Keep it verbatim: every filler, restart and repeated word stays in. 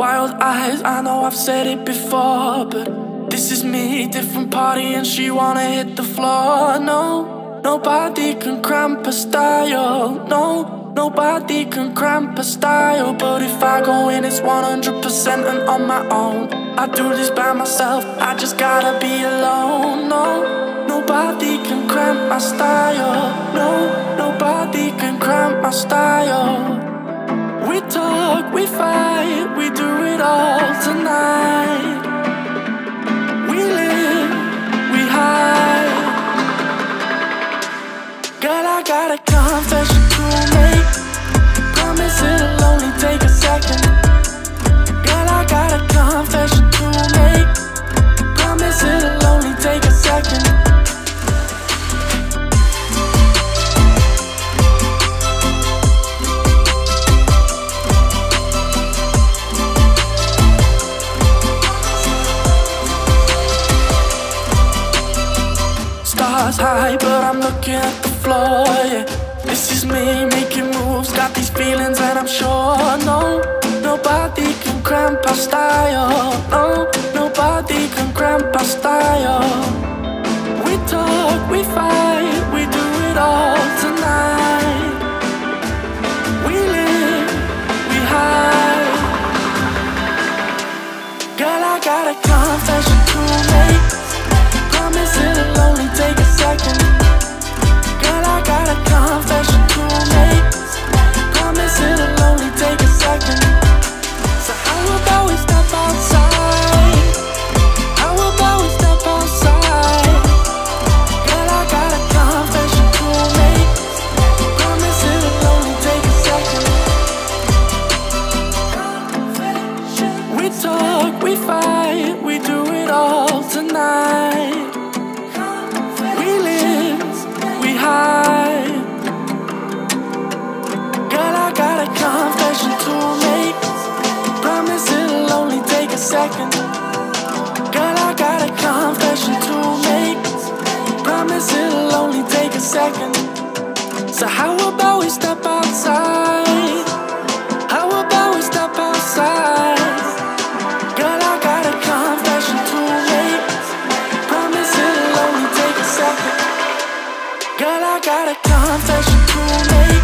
Wild eyes, I know I've said it before, but this is me, different party, and she wanna hit the floor. No, nobody can cramp her style. No, nobody can cramp her style. But if I go in, it's one hundred percent and on my own. I do this by myself, I just gotta be alone. No, nobody can cramp my style. No, nobody can cramp my style. We talk, we fight, we do it all tonight. We live, we hide. Girl, I got a confession to make. Promise it'll only take a second. Girl, I got a confession to make. Promise it'll only take a second. Stars high, but I'm looking at the floor, yeah. This is me making moves, got these feelings and I'm sure. No, nobody can cramp our style. No, nobody can cramp our style. We talk, we fight, we do it all tonight. We live, we hide. Girl, I got a confession to make. Promise it'll only take a second. Girl, I got a confession to make. Promise it'll only take a second. So how about we step outside? How about we step outside? Girl, I got a confession to make. Promise it'll only take a second. We talk, we fight, we do it all tonight. Girl, I got a confession to make. Promise it'll only take a second. Girl, I got a confession to make. Promise it'll only take a second. So how about we step outside? How about we step outside? Girl, I got a confession to make. Promise it'll only take a second. Girl, I got a confession to make.